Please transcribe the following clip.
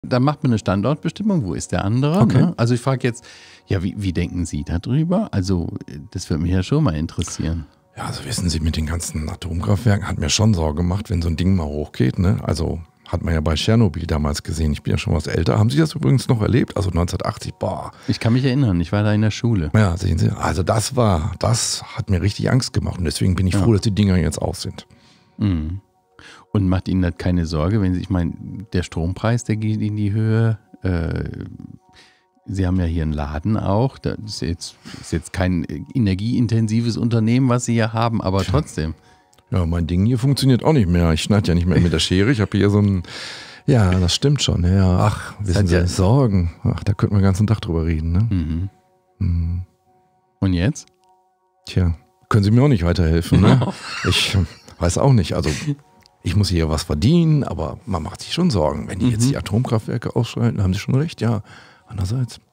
Da macht man eine Standortbestimmung, wo ist der andere? Okay. Ne? Also ich frage jetzt, ja, wie denken Sie darüber? Also das würde mich ja schon mal interessieren. Ja, also wissen Sie, mit den ganzen Atomkraftwerken hat mir schon Sorge gemacht, wenn so ein Ding mal hochgeht. Ne? Also hat man ja bei Tschernobyl damals gesehen. Ich bin ja schon was älter. Haben Sie das übrigens noch erlebt? Also 1980, boah. Ich kann mich erinnern, ich war da in der Schule. Ja, sehen Sie. Also das hat mir richtig Angst gemacht. Und deswegen bin ich froh, dass die Dinger jetzt aus sind. Mhm. Und macht Ihnen das keine Sorge, wenn Sie, ich meine, der Strompreis, der geht in die Höhe. Sie haben ja hier einen Laden auch. Das ist jetzt kein energieintensives Unternehmen, was Sie hier haben, aber trotzdem. Ja, mein Ding hier funktioniert auch nicht mehr. Ich schneide ja nicht mehr mit der Schere. Ich habe hier so ein... Ja, das stimmt schon. Ja, ach, wissen Sie, Sorgen. Ach, da könnten wir den ganzen Tag drüber reden. Ne? Mhm. Mhm. Und jetzt? Tja, können Sie mir auch nicht weiterhelfen. Ne? Ich weiß auch nicht. Also ich muss hier was verdienen, aber man macht sich schon Sorgen. Wenn die jetzt die Atomkraftwerke ausschalten, haben Sie schon recht. Ja, andererseits...